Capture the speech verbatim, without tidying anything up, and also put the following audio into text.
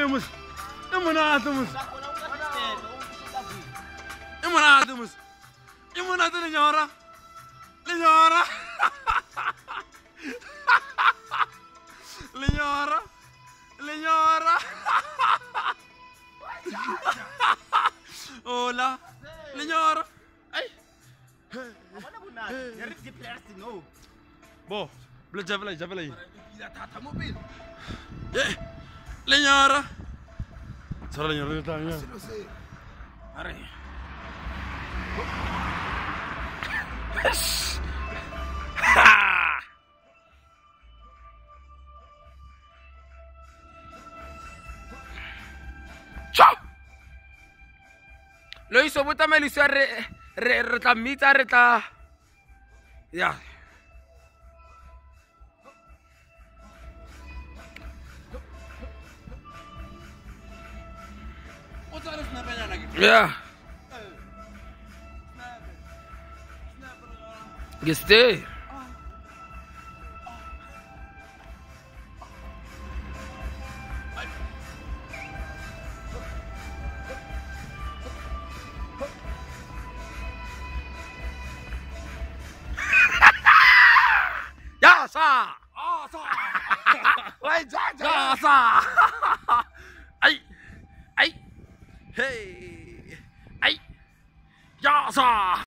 mooi jongens. In mijn handen moes. In mijn handen moes. In mijn handen Lenyora. Lenyora. Lenyora. Lenyora. Hola. Lenyora. Ay. Bo, bla javelai, javelai. Yeah. Lenyora. Sara lenyora ni tanya. Are. Ciao. Lo hizo puta me lo hizo re re retamita reta. Ya. Ya. Geste. Ya sa. Ah sa. Wai ja ja. Ya sa. Ai. Ai. Hey. Ai. Ya sa.